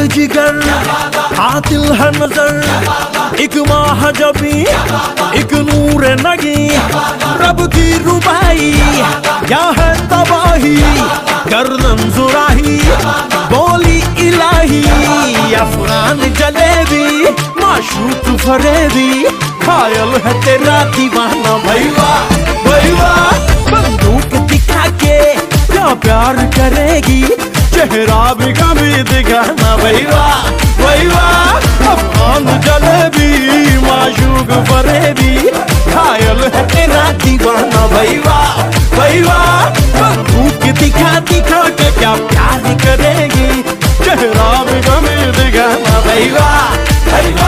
जिगर कातिल है नजर, एक माह जबी एक नूर नगी, रब की रुबाई क्या है तबाही, गर्दन जुराही बोली इलाही, अफगान जलेबी माशूक फरेबी, घायल है तेरा दीवाना भैया भैया, बंदूक दिखा के क्या प्यार करेगी, चेहरा भी कभी दिखाना भैया भैया, अफगान जलेबी माशूक फरेबी, घायल है तेरा दीवाना भैया भैया, बंदूक दिखा दिखा के क्या प्यार करेगी, चेहरा भी कभी दिखाना भैया भैया।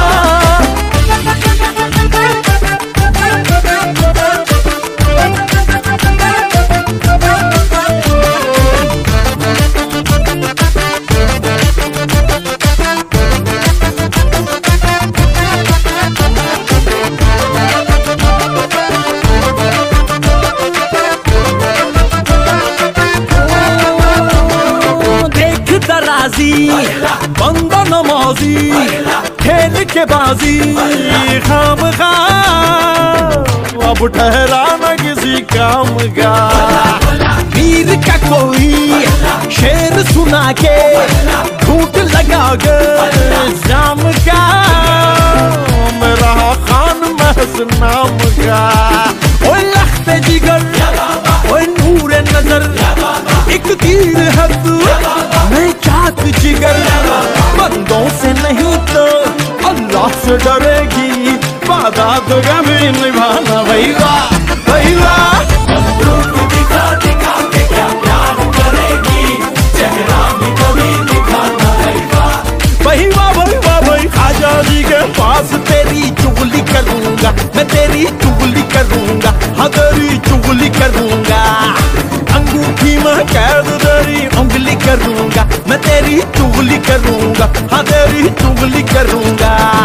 बंदा नमाजी खेल के बाजी खामखा, अब ठहरा न किसी काम का, वीर का कोई शेर सुना के झूठ लगा कर जाम का, मेरा खान महस नाम का, ओए लख्ते जिगर ओए नूर नजर, एक तीर है तू मैं चाक जिगर, बंदों से नहीं तो अल्लाह से डरेगी, वादा तो कभी निभाना भैया भैया, बंदूक दिखा दिखा के क्या प्यार करेगी, चेहरा भी कभी दिखाना भैया भैया भैया भैया, खाजा जी के पास तेरी चुगली करूंगा मैं, तेरी चुगली करूंगा हाँ तेरी चुगली करूंगा, अंगूठी में कैद तेरी उंगली करूंगा मैं, तेरी चुगली करूंगा हाँ तेरी चुगली करूंगा।